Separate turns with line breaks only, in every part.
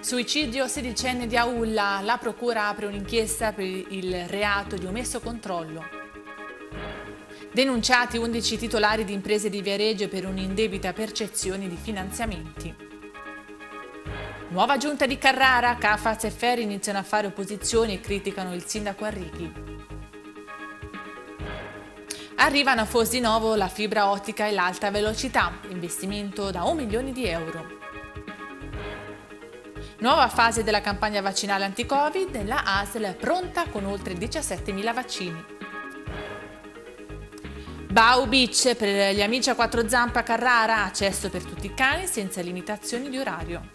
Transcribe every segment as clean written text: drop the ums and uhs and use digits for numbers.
Suicidio sedicenne di Aulla, la procura apre un'inchiesta per il reato di omesso controllo. Denunciati 11 titolari di imprese di Viareggio per un'indebita percezione di finanziamenti. Nuova giunta di Carrara, Cafaz e Ferri iniziano a fare opposizioni e criticano il sindaco Arrighi. Arrivano a Fosdinovo la fibra ottica e l'alta velocità, investimento da 1 milione di euro. Nuova fase della campagna vaccinale anti-Covid, la ASL è pronta con oltre 17.000 vaccini. Bau Beach per gli amici a quattro zampe a Carrara, accesso per tutti i cani senza limitazioni di orario.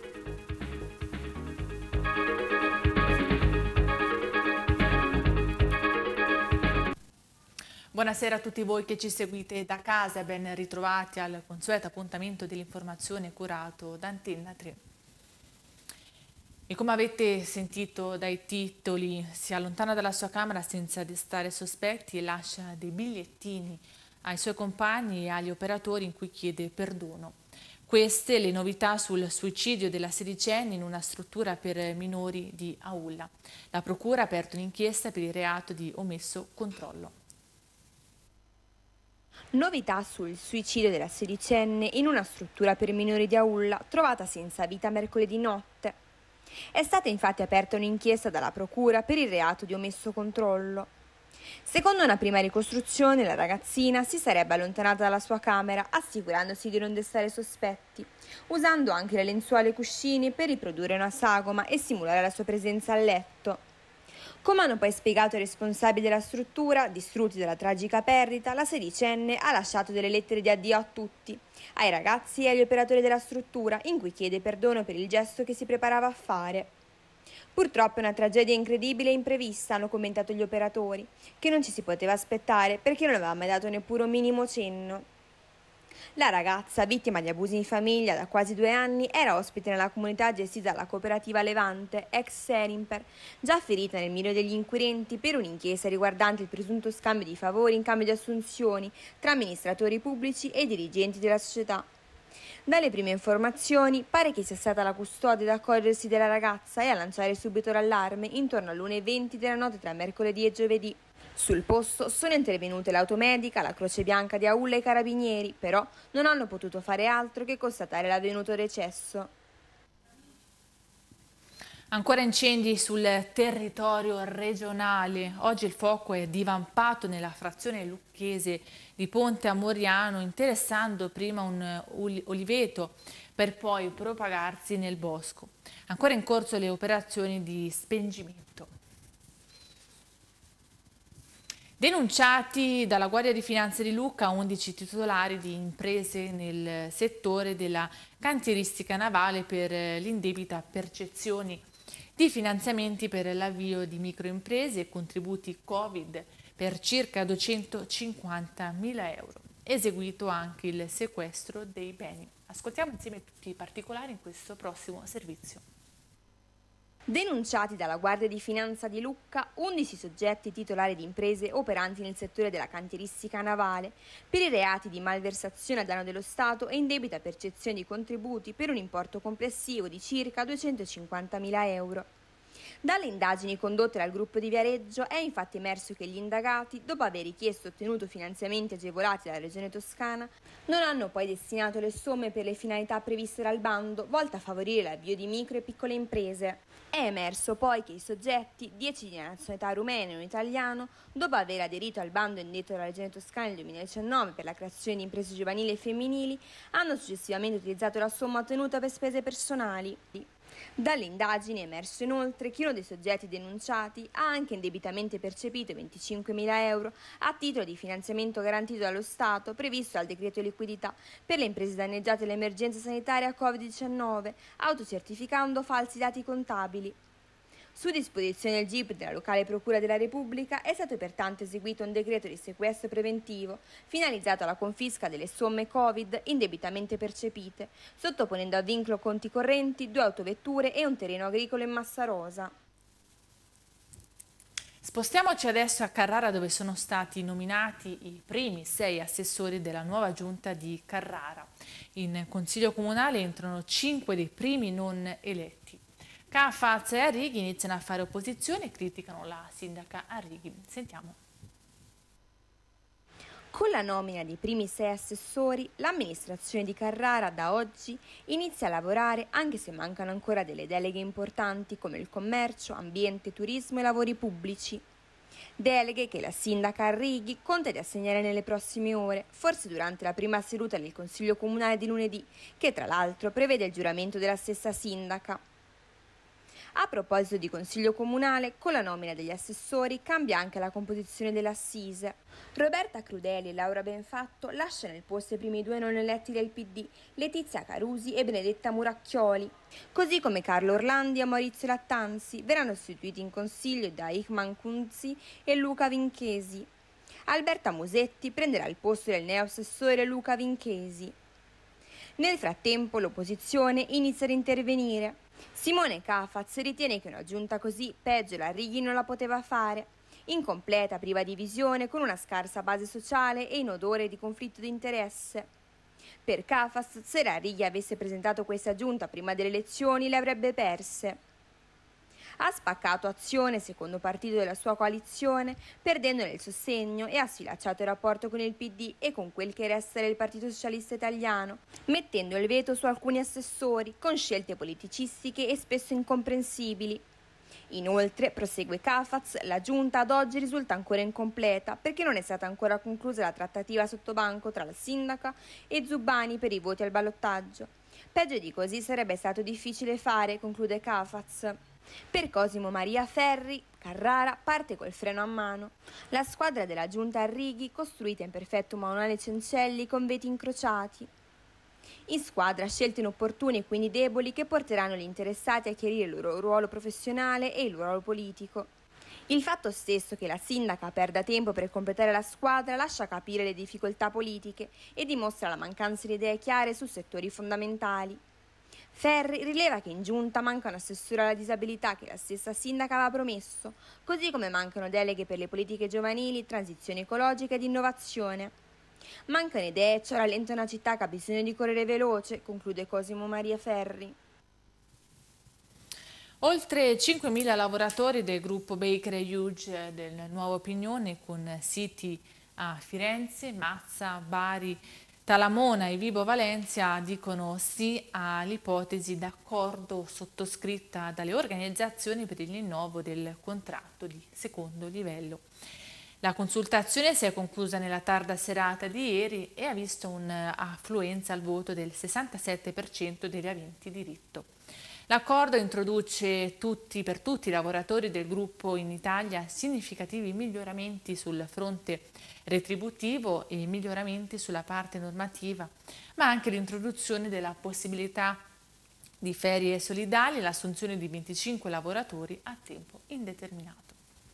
Buonasera a tutti voi che ci seguite da casa e ben ritrovati al consueto appuntamento dell'informazione curato da Antenna 3. E come avete sentito dai titoli, si allontana dalla sua camera senza destare sospetti e lascia dei bigliettini ai suoi compagni e agli operatori in cui chiede perdono. Queste le novità sul suicidio della sedicenne in una struttura per minori di Aulla. La procura ha aperto un'inchiesta per il reato di omesso controllo.
Novità sul suicidio della sedicenne in una struttura per minori di Aulla trovata senza vita mercoledì notte. È stata infatti aperta un'inchiesta dalla procura per il reato di omesso controllo. Secondo una prima ricostruzione, la ragazzina si sarebbe allontanata dalla sua camera assicurandosi di non destare sospetti, usando anche le lenzuola e i cuscini per riprodurre una sagoma e simulare la sua presenza a letto. Come hanno poi spiegato i responsabili della struttura, distrutti dalla tragica perdita, la sedicenne ha lasciato delle lettere di addio a tutti, ai ragazzi e agli operatori della struttura, in cui chiede perdono per il gesto che si preparava a fare. Purtroppo è una tragedia incredibile e imprevista, hanno commentato gli operatori, che non ci si poteva aspettare perché non aveva mai dato neppure un minimo cenno. La ragazza, vittima di abusi in famiglia da quasi 2 anni, era ospite nella comunità gestita dalla cooperativa Levante, ex Serimper, già ferita nel mirino degli inquirenti per un'inchiesta riguardante il presunto scambio di favori in cambio di assunzioni tra amministratori pubblici e dirigenti della società. Dalle prime informazioni pare che sia stata la custode ad accorgersi della ragazza e a lanciare subito l'allarme intorno all'1:20 della notte tra mercoledì e giovedì. Sul posto sono intervenute l'automedica, la Croce Bianca di Aulla e i carabinieri, però non hanno potuto fare altro che constatare l'avvenuto decesso.
Ancora incendi sul territorio regionale. Oggi il fuoco è divampato nella frazione lucchese di Ponte a Moriano, interessando prima un oliveto per poi propagarsi nel bosco. Ancora in corso le operazioni di spengimento. Denunciati dalla Guardia di Finanza di Lucca 11 titolari di imprese nel settore della cantieristica navale per l'indebita percezione di finanziamenti per l'avvio di microimprese e contributi Covid per circa 250.000 euro. Eseguito anche il sequestro dei beni. Ascoltiamo insieme tutti i particolari in questo prossimo servizio.
Denunciati dalla Guardia di Finanza di Lucca 11 soggetti titolari di imprese operanti nel settore della cantieristica navale per i reati di malversazione a danno dello Stato e indebita percezione di contributi per un importo complessivo di circa 250.000 euro. Dalle indagini condotte dal gruppo di Viareggio è infatti emerso che gli indagati, dopo aver richiesto e ottenuto finanziamenti agevolati dalla Regione Toscana, non hanno poi destinato le somme per le finalità previste dal bando, volte a favorire l'avvio di micro e piccole imprese. È emerso poi che i soggetti, 10 di nazionalità rumena e un italiano, dopo aver aderito al bando indetto dalla Regione Toscana nel 2019 per la creazione di imprese giovanili e femminili, hanno successivamente utilizzato la somma ottenuta per spese personali. Dalle indagini è emerso inoltre che uno dei soggetti denunciati ha anche indebitamente percepito 25.000 euro a titolo di finanziamento garantito dallo Stato previsto dal decreto liquidità per le imprese danneggiate dall'emergenza sanitaria Covid-19, autocertificando falsi dati contabili. Su disposizione del GIP della locale Procura della Repubblica è stato pertanto eseguito un decreto di sequestro preventivo finalizzato alla confisca delle somme Covid indebitamente percepite, sottoponendo a vincolo conti correnti 2 autovetture e un terreno agricolo in Massarosa.
Spostiamoci adesso a Carrara, dove sono stati nominati i primi 6 assessori della nuova giunta di Carrara. In consiglio comunale entrano 5 dei primi non eletti. Cafaz e Arrighi iniziano a fare opposizione e criticano la sindaca Arrighi. Sentiamo.
Con la nomina dei primi 6 assessori, l'amministrazione di Carrara da oggi inizia a lavorare, anche se mancano ancora delle deleghe importanti come il commercio, ambiente, turismo e lavori pubblici. Deleghe che la sindaca Arrighi conta di assegnare nelle prossime ore, forse durante la prima seduta del Consiglio Comunale di lunedì, che tra l'altro prevede il giuramento della stessa sindaca. A proposito di Consiglio Comunale, con la nomina degli assessori cambia anche la composizione dell'assise. Roberta Crudeli e Laura Benfatto lasciano il posto ai primi 2 non eletti del PD, Letizia Carusi e Benedetta Muracchioli. Così come Carlo Orlandi e Maurizio Lattanzi verranno sostituiti in consiglio da Ichman Kunzi e Luca Vinchesi. Alberta Musetti prenderà il posto del neoassessore Luca Vinchesi. Nel frattempo l'opposizione inizia ad intervenire. Simone Cafaz ritiene che una giunta così peggio la Arrighi non la poteva fare, incompleta, priva di visione, con una scarsa base sociale e in odore di conflitto di interesse. Per Cafaz, se la Arrighi avesse presentato questa giunta prima delle elezioni, le avrebbe perse. Ha spaccato Azione, secondo partito della sua coalizione, perdendone il sostegno, e ha sfilacciato il rapporto con il PD e con quel che resta del Partito Socialista Italiano, mettendo il veto su alcuni assessori, con scelte politicistiche e spesso incomprensibili. Inoltre, prosegue Cafaz, la giunta ad oggi risulta ancora incompleta perché non è stata ancora conclusa la trattativa sottobanco tra la sindaca e Zubbani per i voti al ballottaggio. Peggio di così sarebbe stato difficile fare, conclude Cafaz. Per Cosimo Maria Ferri, Carrara parte col freno a mano. La squadra della giunta Arrighi, costruita in perfetto manuale Cencelli con veti incrociati. In squadra scelte inopportune e quindi deboli che porteranno gli interessati a chiarire il loro ruolo professionale e il ruolo politico. Il fatto stesso che la sindaca perda tempo per completare la squadra lascia capire le difficoltà politiche e dimostra la mancanza di idee chiare su settori fondamentali. Ferri rileva che in giunta manca un assessore alla disabilità che la stessa sindaca aveva promesso, così come mancano deleghe per le politiche giovanili, transizione ecologica ed innovazione. Mancano idee, ciò rallenta una città che ha bisogno di correre veloce, conclude Cosimo Maria Ferri.
Oltre 5.000 lavoratori del gruppo Baker Hughes del Nuova Opinione, con siti a Firenze, Mazza, Bari, Talamona e Vibo Valencia, dicono sì all'ipotesi d'accordo sottoscritta dalle organizzazioni per il rinnovo del contratto di secondo livello. La consultazione si è conclusa nella tarda serata di ieri e ha visto un'affluenza al voto del 67% degli aventi diritto. L'accordo introduce per tutti i lavoratori del gruppo in Italia significativi miglioramenti sul fronte retributivo e miglioramenti sulla parte normativa, ma anche l'introduzione della possibilità di ferie solidali e l'assunzione di 25 lavoratori a tempo indeterminato.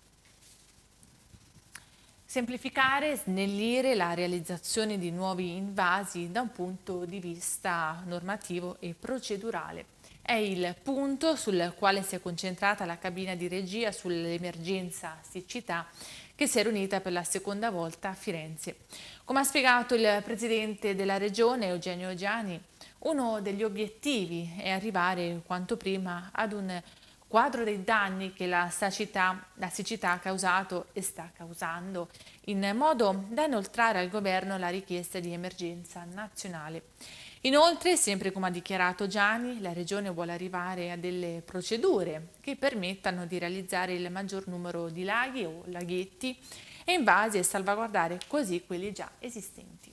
Semplificare, snellire la realizzazione di nuovi invasi da un punto di vista normativo e procedurale. È il punto sul quale si è concentrata la cabina di regia sull'emergenza siccità che si è riunita per la seconda volta a Firenze. Come ha spiegato il presidente della regione Eugenio Giani, uno degli obiettivi è arrivare quanto prima ad un quadro dei danni che la siccità ha causato e sta causando, in modo da inoltrare al governo la richiesta di emergenza nazionale. Inoltre, sempre come ha dichiarato Giani, la Regione vuole arrivare a delle procedure che permettano di realizzare il maggior numero di laghi o laghetti e invasi e salvaguardare così quelli già esistenti.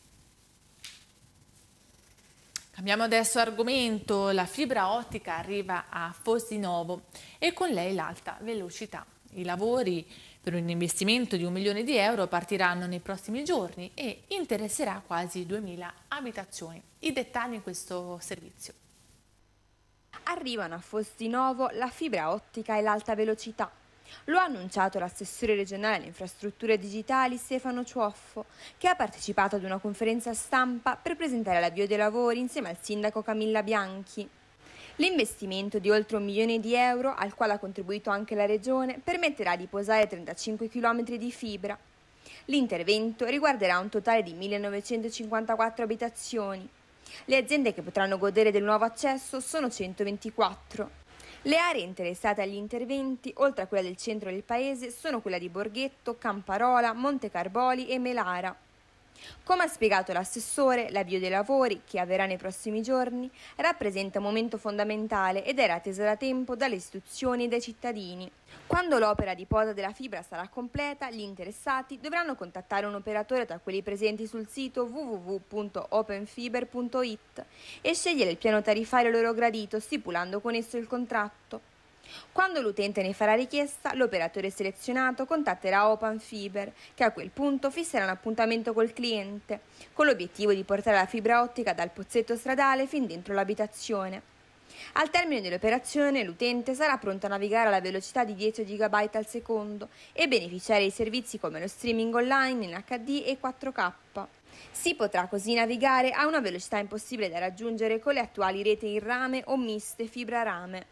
Cambiamo adesso argomento. La fibra ottica arriva a Fosinovo e con lei l'alta velocità. I lavori per un investimento di 1 milione di euro partiranno nei prossimi giorni e interesserà quasi 2000 abitazioni. I dettagli in questo servizio.
Arrivano a Fosinovo la fibra ottica e l'alta velocità. Lo ha annunciato l'assessore regionale alle infrastrutture digitali Stefano Ciuoffo, che ha partecipato ad una conferenza stampa per presentare l'avvio dei lavori insieme al sindaco Camilla Bianchi. L'investimento di oltre 1 milione di euro, al quale ha contribuito anche la Regione, permetterà di posare 35 km di fibra. L'intervento riguarderà un totale di 1954 abitazioni. Le aziende che potranno godere del nuovo accesso sono 124. Le aree interessate agli interventi, oltre a quella del centro del paese, sono quella di Borghetto, Camparola, Montecarboli e Melara. Come ha spiegato l'assessore, l'avvio dei lavori, che avverrà nei prossimi giorni, rappresenta un momento fondamentale ed era attesa da tempo dalle istituzioni e dai cittadini. Quando l'opera di posa della fibra sarà completa, gli interessati dovranno contattare un operatore tra quelli presenti sul sito www.openfiber.it e scegliere il piano tariffario loro gradito, stipulando con esso il contratto. Quando l'utente ne farà richiesta, l'operatore selezionato contatterà Open Fiber, che a quel punto fisserà un appuntamento col cliente, con l'obiettivo di portare la fibra ottica dal pozzetto stradale fin dentro l'abitazione. Al termine dell'operazione, l'utente sarà pronto a navigare alla velocità di 10 GB al secondo e beneficiare di servizi come lo streaming online in HD e 4K. Si potrà così navigare a una velocità impossibile da raggiungere con le attuali reti in rame o miste fibra-rame.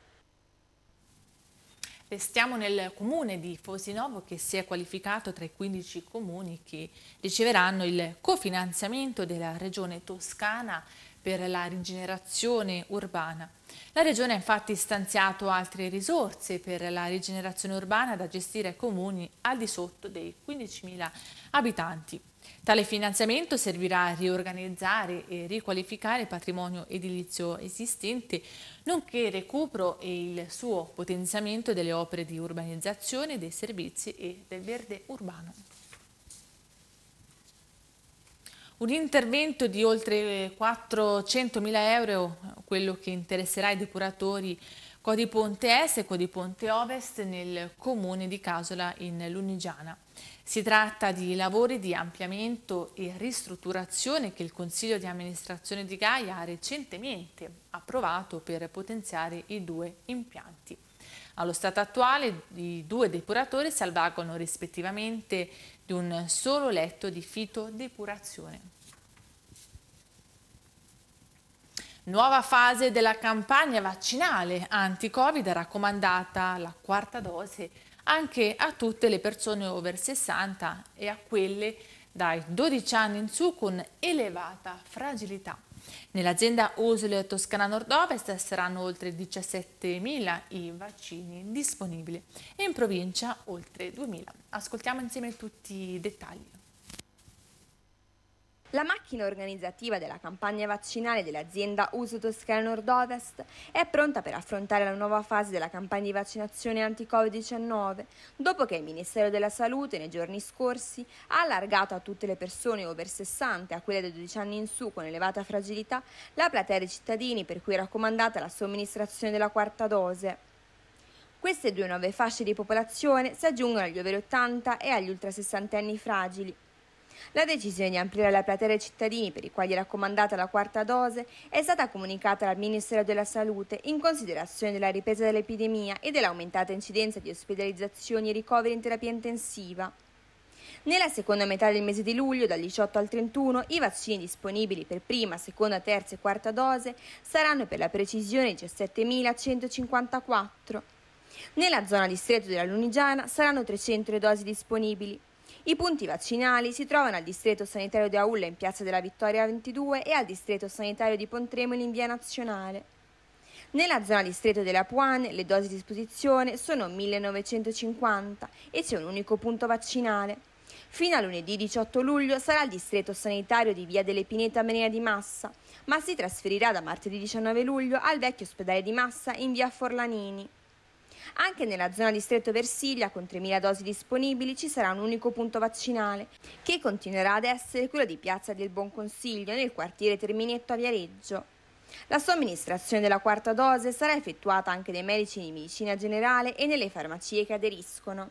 Restiamo nel comune di Fosinovo, che si è qualificato tra i 15 comuni che riceveranno il cofinanziamento della Regione Toscana per la rigenerazione urbana. La Regione ha infatti stanziato altre risorse per la rigenerazione urbana da gestire ai comuni al di sotto dei 15.000 abitanti. Tale finanziamento servirà a riorganizzare e riqualificare il patrimonio edilizio esistente, nonché il recupero e il suo potenziamento delle opere di urbanizzazione, dei servizi e del verde urbano. Un intervento di oltre 400.000 euro, quello che interesserà i depuratori Codiponte Est e Codiponte Ovest nel comune di Casola in Lunigiana. Si tratta di lavori di ampliamento e ristrutturazione che il Consiglio di amministrazione di Gaia ha recentemente approvato per potenziare i due impianti. Allo stato attuale i due depuratori salvaguardano rispettivamente di un solo letto di fitodepurazione. Nuova fase della campagna vaccinale anti-Covid, raccomandata la quarta dose anche a tutte le persone over 60 e a quelle dai 12 anni in su con elevata fragilità. Nell'azienda USL Toscana Nord-Ovest saranno oltre 17.000 i vaccini disponibili e in provincia oltre 2.000. Ascoltiamo insieme tutti i dettagli.
La macchina organizzativa della campagna vaccinale dell'azienda USL Toscana Nord-Ovest è pronta per affrontare la nuova fase della campagna di vaccinazione anti-Covid-19, dopo che il Ministero della Salute nei giorni scorsi ha allargato a tutte le persone over 60 e a quelle dai 12 anni in su con elevata fragilità la platea dei cittadini per cui è raccomandata la somministrazione della quarta dose. Queste due nuove fasce di popolazione si aggiungono agli over 80 e agli ultra 60 anni fragili. La decisione di ampliare la platea dei cittadini per i quali è raccomandata la quarta dose è stata comunicata dal Ministero della Salute in considerazione della ripresa dell'epidemia e dell'aumentata incidenza di ospedalizzazioni e ricoveri in terapia intensiva. Nella seconda metà del mese di luglio, dal 18 al 31, i vaccini disponibili per prima, seconda, terza e quarta dose saranno per la precisione 17.154. Nella zona distretto della Lunigiana saranno 300 le dosi disponibili. I punti vaccinali si trovano al distretto sanitario di Aulla in piazza della Vittoria 22 e al distretto sanitario di Pontremoli in via Nazionale. Nella zona distretto della Puane le dosi a disposizione sono 1950 e c'è un unico punto vaccinale. Fino a lunedì 18 luglio sarà il distretto sanitario di via delle Pinete a Menea di Massa, ma si trasferirà da martedì 19 luglio al vecchio ospedale di Massa in via Forlanini. Anche nella zona distretto Versiglia, con 3.000 dosi disponibili, ci sarà un unico punto vaccinale, che continuerà ad essere quello di Piazza del Buon Consiglio, nel quartiere Terminetto a Viareggio. La somministrazione della quarta dose sarà effettuata anche dai medici di medicina generale e nelle farmacie che aderiscono.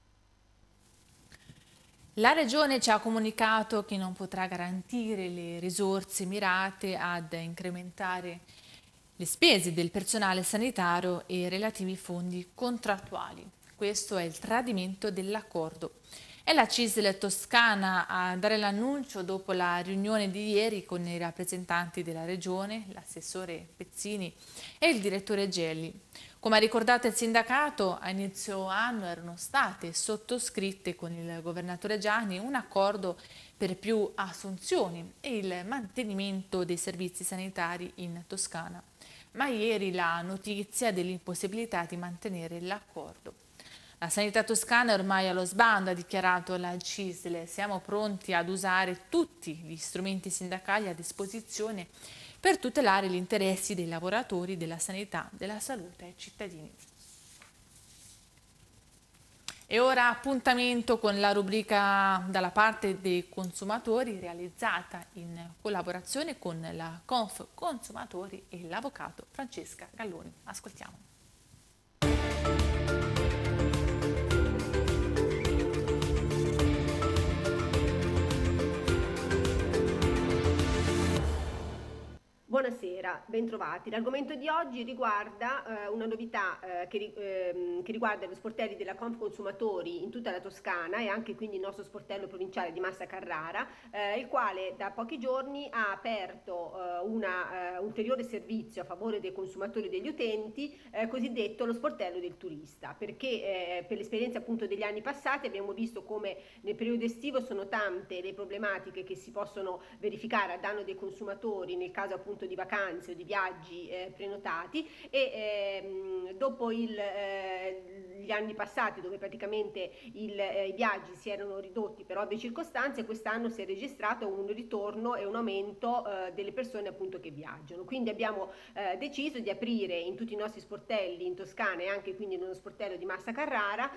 La Regione ci ha comunicato che non potrà garantire le risorse mirate ad incrementare le spese del personale sanitario e relativi fondi contrattuali. Questo è il tradimento dell'accordo. È È la CISL Toscana a dare l'annuncio dopo la riunione di ieri con i rappresentanti della Regione, l'assessore Pezzini e il direttore Gelli. Come ha ricordato il sindacato, a inizio anno erano state sottoscritte con il governatore Gianni un accordo per più assunzioni e il mantenimento dei servizi sanitari in Toscana. Ma ieri la notizia dell'impossibilità di mantenere l'accordo. La sanità toscana è ormai allo sbando, ha dichiarato la CISL. Siamo pronti ad usare tutti gli strumenti sindacali a disposizione per tutelare gli interessi dei lavoratori, della sanità, della salute ai cittadini. E ora appuntamento con la rubrica dalla parte dei consumatori realizzata in collaborazione con la Conf Consumatori e l'avvocato Francesca Galloni. Ascoltiamo.
Buonasera, bentrovati. L'argomento di oggi riguarda una novità che riguarda gli sportelli della Conf Consumatori in tutta la Toscana e anche quindi il nostro sportello provinciale di Massa Carrara, il quale da pochi giorni ha aperto un ulteriore servizio a favore dei consumatori e degli utenti, cosiddetto lo sportello del turista, perché per l'esperienza appunto degli anni passati abbiamo visto come nel periodo estivo sono tante le problematiche che si possono verificare a danno dei consumatori nel caso appunto di vacanze o di viaggi prenotati e dopo gli anni passati dove praticamente i viaggi si erano ridotti per ovvie circostanze, quest'anno si è registrato un ritorno e un aumento delle persone appunto che viaggiano. Quindi abbiamo deciso di aprire in tutti i nostri sportelli in Toscana e anche quindi nello sportello di Massa Carrara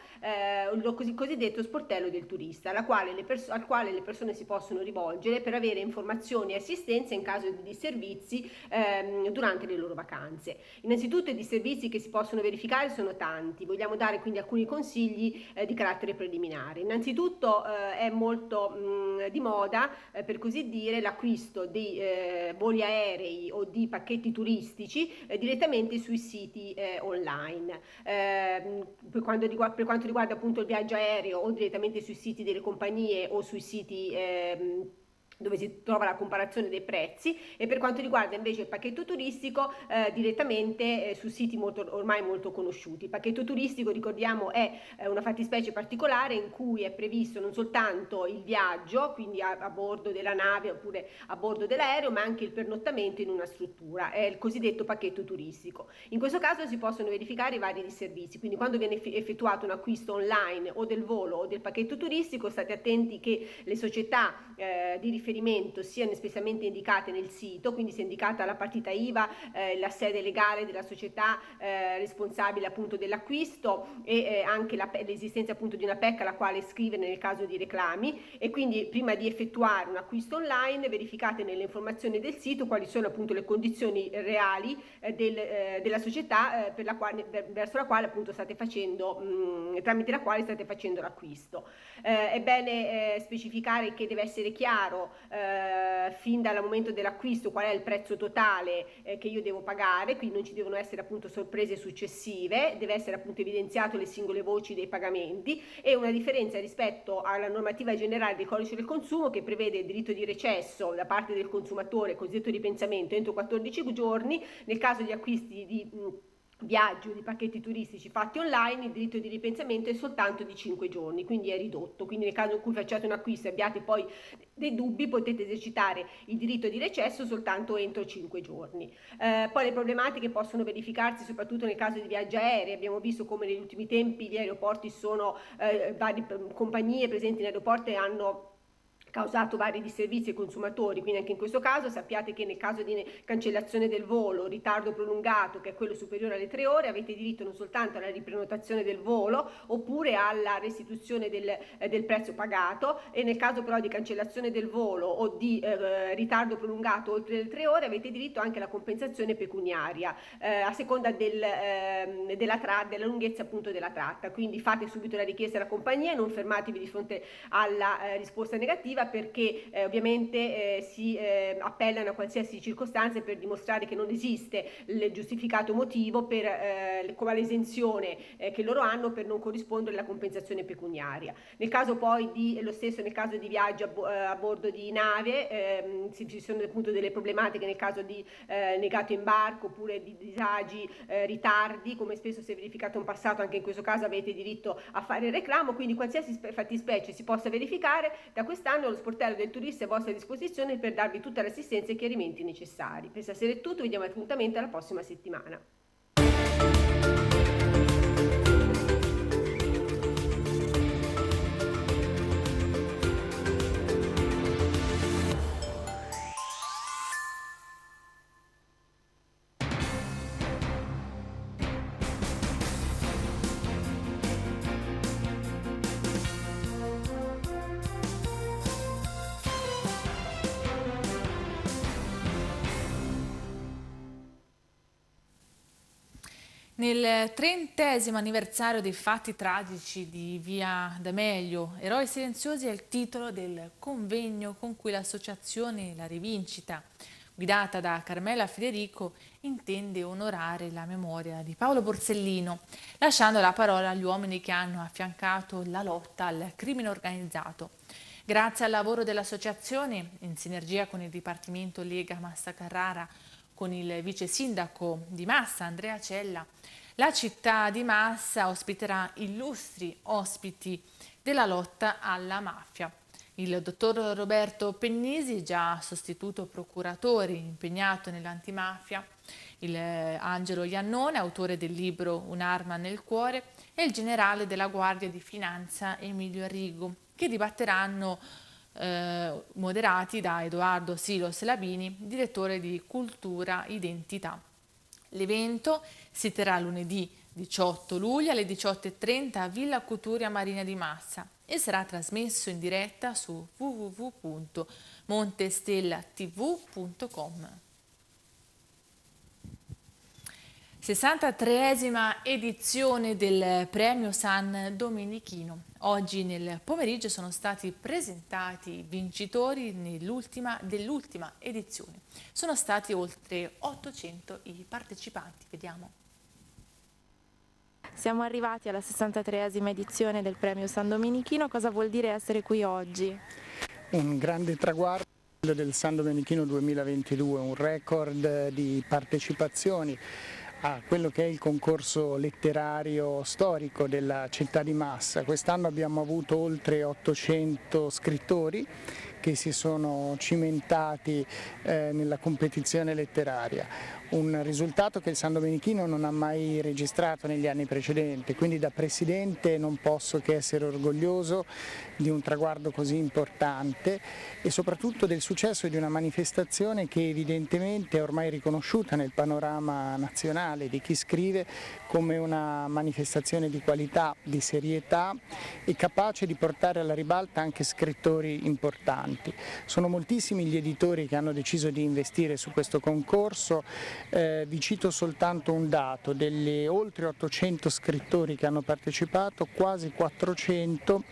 il cosiddetto sportello del turista, al quale le persone si possono rivolgere per avere informazioni e assistenza in caso di disservizi durante le loro vacanze. Innanzitutto i disservizi che si possono verificare sono tanti, vogliamo dare quindi alcuni consigli di carattere preliminare. Innanzitutto è molto di moda, per così dire, l'acquisto di voli aerei o di pacchetti turistici direttamente sui siti online. Per quanto riguarda appunto il viaggio aereo o direttamente sui siti delle compagnie o sui siti dove si trova la comparazione dei prezzi, e per quanto riguarda invece il pacchetto turistico direttamente su siti ormai molto conosciuti. Il pacchetto turistico, ricordiamo, è una fattispecie particolare in cui è previsto non soltanto il viaggio, quindi a bordo della nave oppure a bordo dell'aereo, ma anche il pernottamento in una struttura, è il cosiddetto pacchetto turistico. In questo caso si possono verificare i vari disservizi, quindi quando viene effettuato un acquisto online o del volo o del pacchetto turistico, state attenti che le società di riferimento siano espressamente indicate nel sito, quindi sia indicata la partita IVA, la sede legale della società responsabile appunto dell'acquisto e anche l'esistenza appunto di una PEC alla quale scrivere nel caso di reclami, e quindi prima di effettuare un acquisto online verificate nelle informazioni del sito quali sono appunto le condizioni reali della società verso la quale appunto state facendo tramite la quale state facendo l'acquisto. È bene specificare che deve essere chiaro fin dal momento dell'acquisto qual è il prezzo totale che io devo pagare, quindi non ci devono essere appunto sorprese successive, deve essere appunto evidenziato le singole voci dei pagamenti, e una differenza rispetto alla normativa generale del codice del consumo che prevede il diritto di recesso da parte del consumatore, cosiddetto ripensamento, entro 14 giorni. Nel caso di acquisti di viaggi o di pacchetti turistici fatti online il diritto di ripensamento è soltanto di 5 giorni, quindi è ridotto, quindi nel caso in cui facciate un acquisto e abbiate poi dei dubbi potete esercitare il diritto di recesso soltanto entro 5 giorni. Poi le problematiche possono verificarsi soprattutto nel caso di viaggi aerei. Abbiamo visto come negli ultimi tempi gli aeroporti sono varie compagnie presenti in aeroporti hanno causato vari disservizi ai consumatori, quindi anche in questo caso sappiate che nel caso di cancellazione del volo, ritardo prolungato che è quello superiore alle 3 ore, avete diritto non soltanto alla riprenotazione del volo oppure alla restituzione del prezzo pagato, e nel caso però di cancellazione del volo o di ritardo prolungato oltre le 3 ore avete diritto anche alla compensazione pecuniaria a seconda della lunghezza appunto della tratta. Quindi fate subito la richiesta alla compagnia, non fermatevi di fronte alla risposta negativa, struttura, perché ovviamente si appellano a qualsiasi circostanza per dimostrare che non esiste il giustificato motivo per quale esenzione che loro hanno per non corrispondere alla compensazione pecuniaria. Nel caso poi lo stesso nel caso di viaggio a bordo di nave, ci sono appunto delle problematiche nel caso di negato imbarco oppure di disagi, ritardi, come spesso si è verificato in passato. Anche in questo caso avete diritto a fare il reclamo, quindi qualsiasi fattispecie si possa verificare, da quest'anno lo sportello del turista è a vostra disposizione per darvi tutta l'assistenza e i chiarimenti necessari. Per stasera è tutto, vi diamo appuntamento alla prossima settimana.
Nel 30° anniversario dei fatti tragici di Via D'Amelio, Eroi Silenziosi è il titolo del convegno con cui l'associazione La Rivincita, guidata da Carmela Federico, intende onorare la memoria di Paolo Borsellino, lasciando la parola agli uomini che hanno affiancato la lotta al crimine organizzato. Grazie al lavoro dell'associazione, in sinergia con il Dipartimento Lega Massa Carrara, con il vice sindaco di Massa, Andrea Cella, la città di Massa ospiterà illustri ospiti della lotta alla mafia. Il dottor Roberto Pennisi, già sostituto procuratore impegnato nell'antimafia, il Angelo Iannone, autore del libro Un'arma nel cuore, e il generale della Guardia di Finanza Emilio Arrigo, che dibatteranno moderati da Edoardo Silos Labini, direttore di Cultura Identità. L'evento si terrà lunedì 18 luglio alle 18:30 a Villa Cuturia Marina di Massa e sarà trasmesso in diretta su www.montestellatv.com. 63esima edizione del Premio San Domenichino. Oggi nel pomeriggio sono stati presentati i vincitori dell'ultima edizione. Sono stati oltre 800 i partecipanti. Vediamo.
Siamo arrivati alla 63esima edizione del Premio San Domenichino. Cosa vuol dire essere qui oggi?
Un grande traguardo del San Domenichino 2022, un record di partecipazioni a quello che è il concorso letterario storico della città di Massa. Quest'anno abbiamo avuto oltre 800 scrittori che si sono cimentati nella competizione letteraria. Un risultato che il San Domenichino non ha mai registrato negli anni precedenti, quindi da presidente non posso che essere orgoglioso di un traguardo così importante e soprattutto del successo di una manifestazione che evidentemente è ormai riconosciuta nel panorama nazionale di chi scrive come una manifestazione di qualità, di serietà e capace di portare alla ribalta anche scrittori importanti. Sono moltissimi gli editori che hanno deciso di investire su questo concorso. Vi cito soltanto un dato: delle oltre 800 scrittori che hanno partecipato, quasi 400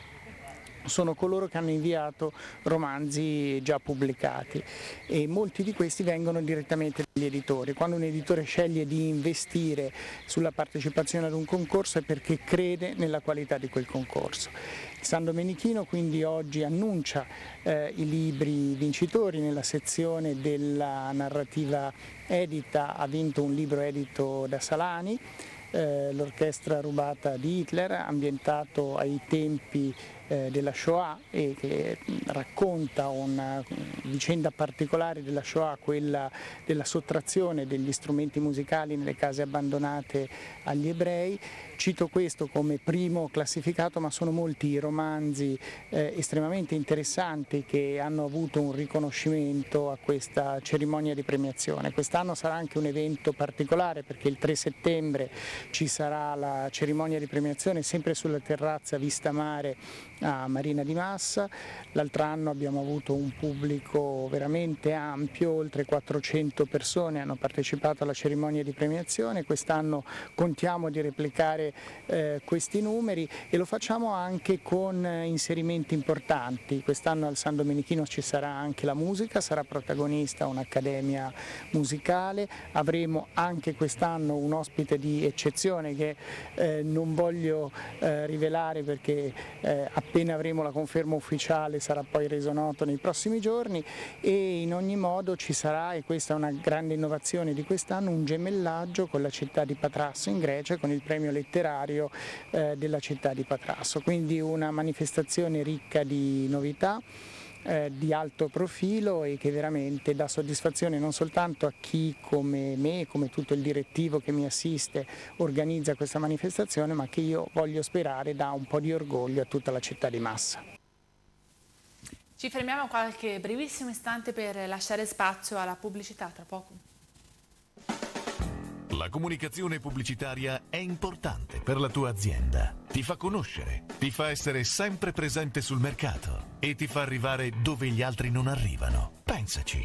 sono coloro che hanno inviato romanzi già pubblicati e molti di questi vengono direttamente dagli editori. Quando un editore sceglie di investire sulla partecipazione ad un concorso è perché crede nella qualità di quel concorso. Il San Domenichino quindi oggi annuncia i libri vincitori. Nella sezione della narrativa edita ha vinto un libro edito da Salani, L'orchestra rubata di Hitler, ambientato ai tempi della Shoah e che racconta una vicenda particolare della Shoah, quella della sottrazione degli strumenti musicali nelle case abbandonate agli ebrei. Cito questo come primo classificato, ma sono molti i romanzi estremamente interessanti che hanno avuto un riconoscimento a questa cerimonia di premiazione. Quest'anno sarà anche un evento particolare perché il 3 settembre ci sarà la cerimonia di premiazione sempre sulla terrazza vista mare a Marina di Massa. L'altro anno abbiamo avuto un pubblico veramente ampio, oltre 400 persone hanno partecipato alla cerimonia di premiazione. Quest'anno contiamo di replicare questi numeri e lo facciamo anche con inserimenti importanti. Quest'anno al San Domenichino ci sarà anche la musica, sarà protagonista un'accademia musicale, avremo anche quest'anno un ospite di eccezione che non voglio rivelare perché appena avremo la conferma ufficiale sarà poi reso noto nei prossimi giorni, e in ogni modo ci sarà, e questa è una grande innovazione di quest'anno, un gemellaggio con la città di Patrasso in Grecia, con il premio letterario della città di Patrasso, quindi una manifestazione ricca di novità, di alto profilo, e che veramente dà soddisfazione non soltanto a chi come me, come tutto il direttivo che mi assiste, organizza questa manifestazione, ma che io voglio sperare dà un po' di orgoglio a tutta la città di Massa.
Ci fermiamo qualche brevissimo istante per lasciare spazio alla pubblicità, tra poco.
La comunicazione pubblicitaria è importante per la tua azienda. Ti fa conoscere, ti fa essere sempre presente sul mercato e ti fa arrivare dove gli altri non arrivano. Pensaci.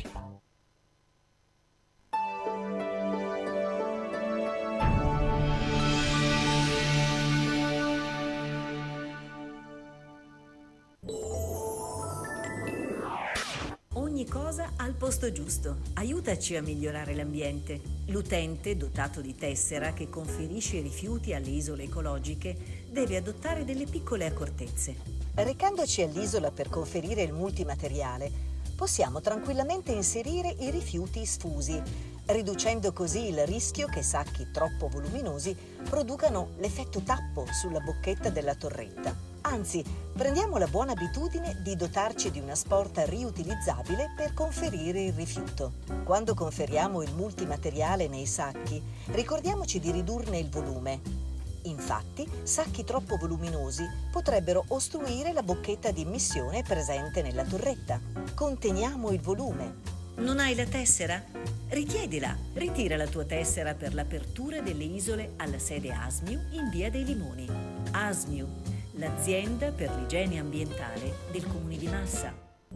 Ogni cosa al posto giusto. Aiutaci a migliorare l'ambiente. L'utente, dotato di tessera che conferisce rifiuti alle isole ecologiche, deve adottare delle piccole accortezze.
Recandoci all'isola per conferire il multimateriale, possiamo tranquillamente inserire i rifiuti sfusi, riducendo così il rischio che sacchi troppo voluminosi producano l'effetto tappo sulla bocchetta della torretta. Anzi, prendiamo la buona abitudine di dotarci di una sporta riutilizzabile per conferire il rifiuto. Quando conferiamo il multimateriale nei sacchi, ricordiamoci di ridurne il volume. Infatti, sacchi troppo voluminosi potrebbero ostruire la bocchetta di immissione presente nella torretta. Conteniamo il volume.
Non hai la tessera? Richiedila. Ritira la tua tessera per l'apertura delle isole alla sede ASMIU in Via dei Limoni. ASMIU, l'azienda per l'igiene ambientale del Comune di Massa.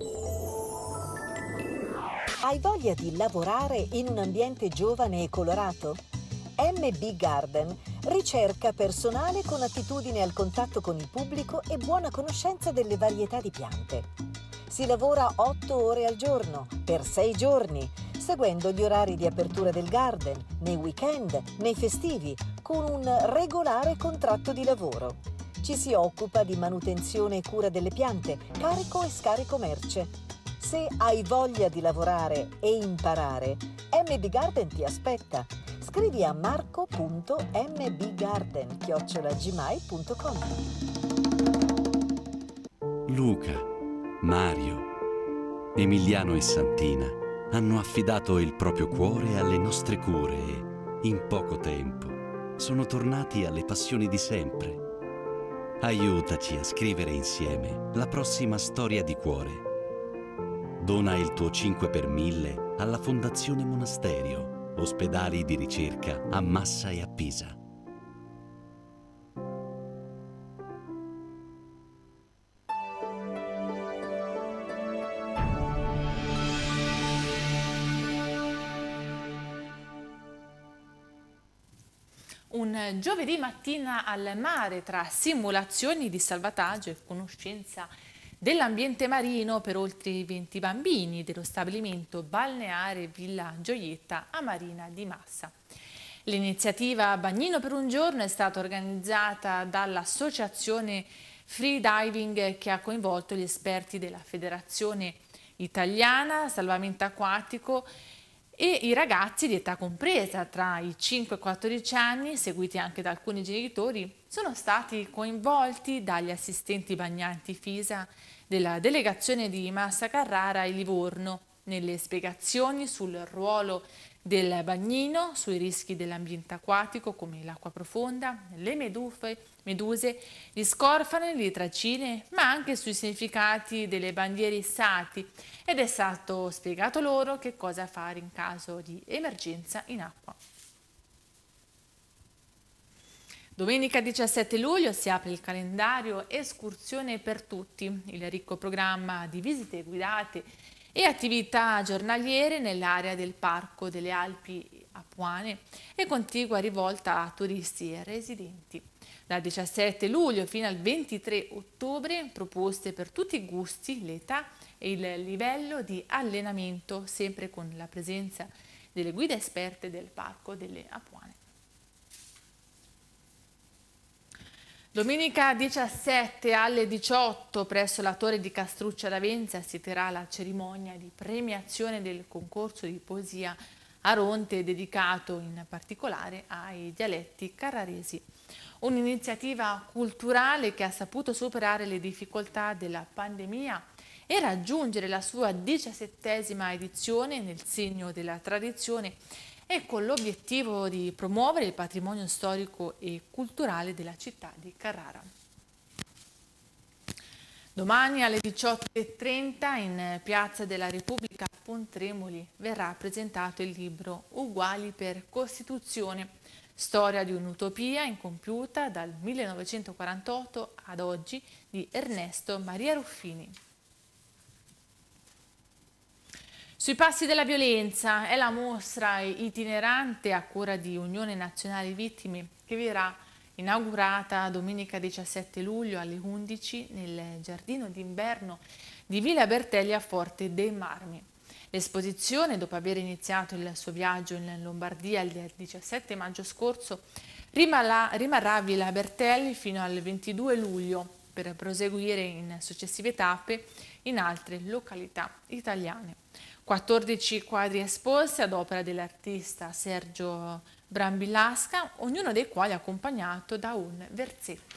Hai voglia di lavorare in un ambiente giovane e colorato? MB Garden ricerca personale con attitudine al contatto con il pubblico e buona conoscenza delle varietà di piante. Si lavora 8 ore al giorno, per 6 giorni, seguendo gli orari di apertura del garden, nei weekend, nei festivi, con un regolare contratto di lavoro. Ci si occupa di manutenzione e cura delle piante, carico e scarico merce. Se hai voglia di lavorare e imparare, MB Garden ti aspetta. Scrivi a marco.mbgarden@gmail.com.
Luca, Mario, Emiliano e Santina hanno affidato il proprio cuore alle nostre cure e, in poco tempo, sono tornati alle passioni di sempre. Aiutaci a scrivere insieme la prossima storia di cuore. Dona il tuo 5 per 1000 alla Fondazione Monasterio, ospedali di ricerca a Massa e a Pisa.
Un giovedì mattina al mare, tra simulazioni di salvataggio e conoscenza dell'ambiente marino per oltre 20 bambini dello stabilimento balneare Villa Gioietta a Marina di Massa. L'iniziativa Bagnino per un giorno è stata organizzata dall'associazione Free Diving, che ha coinvolto gli esperti della Federazione Italiana Salvamento Acquatico e i ragazzi di età compresa tra i 5 e i 14 anni, seguiti anche da alcuni genitori, sono stati coinvolti dagli assistenti bagnanti FISA della delegazione di Massa Carrara e Livorno nelle spiegazioni sul ruolo del bagnino, sui rischi dell'ambiente acquatico come l'acqua profonda, le meduse, gli scorfani, le tracine, ma anche sui significati delle bandiere issati, ed è stato spiegato loro che cosa fare in caso di emergenza in acqua. Domenica 17 luglio si apre il calendario Escursione per tutti, il ricco programma di visite guidate e attività giornaliere nell'area del Parco delle Alpi Apuane e contigua rivolta a turisti e residenti. Dal 17 luglio fino al 23 ottobre proposte per tutti i gusti, l'età e il livello di allenamento, sempre con la presenza delle guide esperte del Parco delle Apuane. Domenica 17 alle 18 presso la Torre di Castruccia d'Avenza si terrà la cerimonia di premiazione del concorso di poesia Aronte dedicato in particolare ai dialetti carraresi. Un'iniziativa culturale che ha saputo superare le difficoltà della pandemia e raggiungere la sua 17ª edizione nel segno della tradizione e con l'obiettivo di promuovere il patrimonio storico e culturale della città di Carrara. Domani alle 18:30 in Piazza della Repubblica a Pontremoli verrà presentato il libro Uguali per Costituzione, storia di un'utopia incompiuta dal 1948 ad oggi di Ernesto Maria Ruffini. Sui passi della violenza è la mostra itinerante a cura di Unione Nazionale Vittime che verrà inaugurata domenica 17 luglio alle 11 nel giardino d'inverno di Villa Bertelli a Forte dei Marmi. L'esposizione, dopo aver iniziato il suo viaggio in Lombardia il 17 maggio scorso, rimarrà a Villa Bertelli fino al 22 luglio per proseguire in successive tappe in altre località italiane. 14 quadri esposti ad opera dell'artista Sergio Brambillasca, ognuno dei quali accompagnato da un versetto.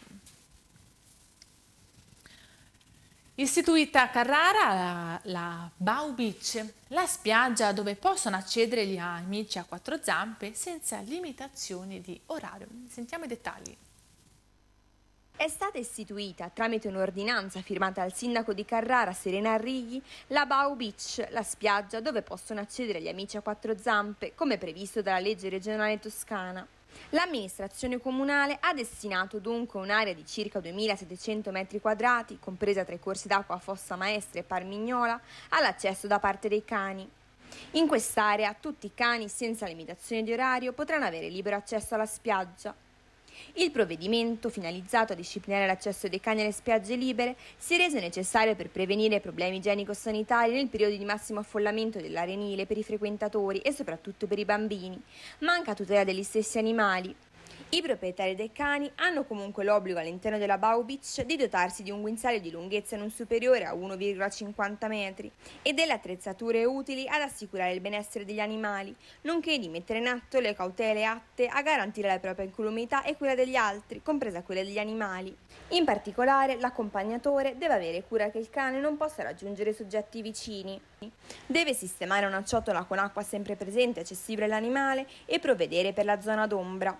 Istituita a Carrara la Bau Beach, la spiaggia dove possono accedere gli amici a quattro zampe senza limitazioni di orario. Sentiamo i dettagli.
È stata istituita, tramite un'ordinanza firmata dal sindaco di Carrara Serena Arrighi, la Bau Beach, la spiaggia dove possono accedere gli amici a quattro zampe, come previsto dalla legge regionale toscana. L'amministrazione comunale ha destinato dunque un'area di circa 2.700 metri quadrati, compresa tra i corsi d'acqua Fossa Maestra e Parmignola, all'accesso da parte dei cani. In quest'area tutti i cani, senza limitazione di orario, potranno avere libero accesso alla spiaggia. Il provvedimento, finalizzato a disciplinare l'accesso dei cani alle spiagge libere, si è reso necessario per prevenire problemi igienico-sanitari nel periodo di massimo affollamento dell'arenile per i frequentatori e soprattutto per i bambini, ma anche a tutela degli stessi animali. I proprietari dei cani hanno comunque l'obbligo all'interno della Bau Beach di dotarsi di un guinzaglio di lunghezza non superiore a 1,50 metri e delle attrezzature utili ad assicurare il benessere degli animali, nonché di mettere in atto le cautele atte a garantire la propria incolumità e quella degli altri, compresa quella degli animali. In particolare, l'accompagnatore deve avere cura che il cane non possa raggiungere soggetti vicini. Deve sistemare una ciotola con acqua sempre presente e accessibile all'animale e provvedere per la zona d'ombra.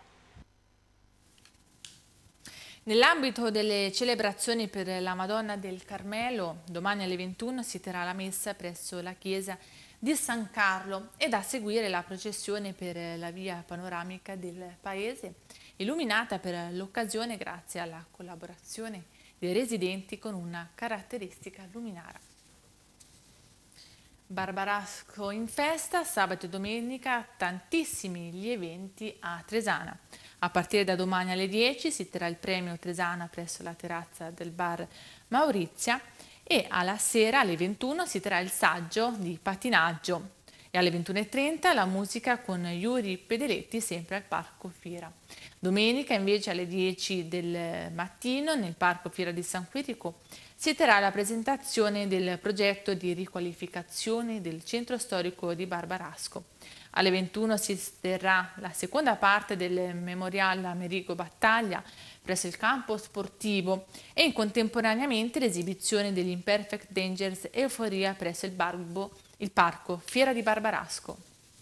Nell'ambito delle celebrazioni per la Madonna del Carmelo, domani alle 21 si terrà la messa presso la chiesa di San Carlo ed a seguire la processione per la via panoramica del paese, illuminata per l'occasione grazie alla collaborazione dei residenti con una caratteristica luminara. Barbarasco in festa, sabato e domenica tantissimi gli eventi a Tresana. A partire da domani alle 10 si terrà il premio Tresana presso la terrazza del bar Maurizia e alla sera alle 21 si terrà il saggio di pattinaggio e alle 21:30 la musica con Yuri Pedeletti sempre al Parco Fiera. Domenica invece alle 10 del mattino nel Parco Fiera di San Quirico si terrà la presentazione del progetto di riqualificazione del centro storico di Barbarasco. Alle 21 si terrà la seconda parte del Memorial Amerigo Battaglia presso il campo sportivo e contemporaneamente l'esibizione degli Imperfect Dangers Euforia presso il Parco Fiera di Barbarasco.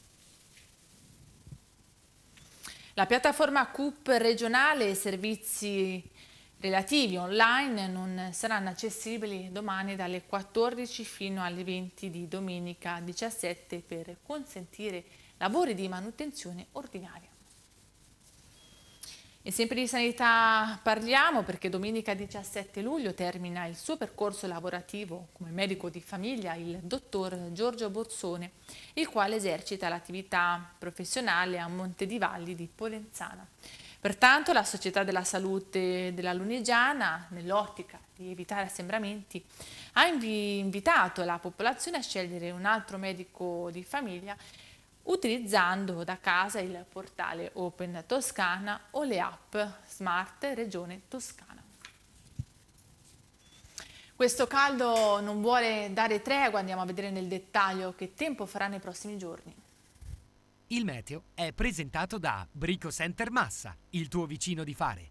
La piattaforma CUP regionale e servizi relativi online non saranno accessibili domani dalle 14 fino alle 20 di domenica 17 per consentire lavori di manutenzione ordinaria. E sempre di sanità parliamo perché domenica 17 luglio termina il suo percorso lavorativo come medico di famiglia il dottor Giorgio Borsone, il quale esercita l'attività professionale a Monte di Valli di Polenzana. Pertanto la Società della Salute della Lunigiana, nell'ottica di evitare assembramenti, ha invitato la popolazione a scegliere un altro medico di famiglia utilizzando da casa il portale Open Toscana o le app Smart Regione Toscana. Questo caldo non vuole dare tregua, andiamo a vedere nel dettaglio che tempo farà nei prossimi giorni.
Il meteo è presentato da Brico Center Massa, il tuo vicino di fare.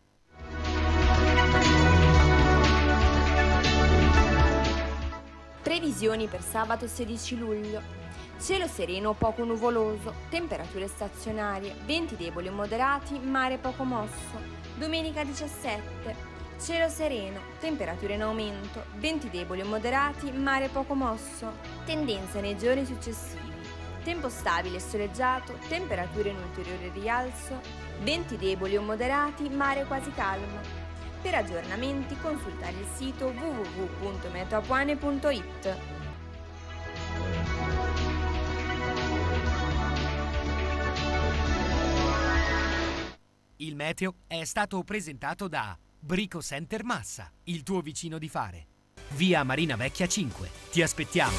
Previsioni per sabato 16 luglio. Cielo sereno poco nuvoloso, temperature stazionarie, venti deboli o moderati, mare poco mosso. Domenica 17. Cielo sereno, temperature in aumento, venti deboli o moderati, mare poco mosso. Tendenza nei giorni successivi. Tempo stabile e soleggiato, temperature in ulteriore rialzo, venti deboli o moderati, mare quasi calmo. Per aggiornamenti consultare il sito www.meteoapuane.it.
Il meteo è stato presentato da Brico Center Massa, il tuo vicino di fare. Via Marina Vecchia 5. Ti aspettiamo.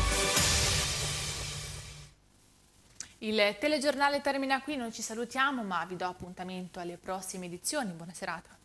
Il telegiornale termina qui, noi ci salutiamo ma vi do appuntamento alle prossime edizioni. Buona serata.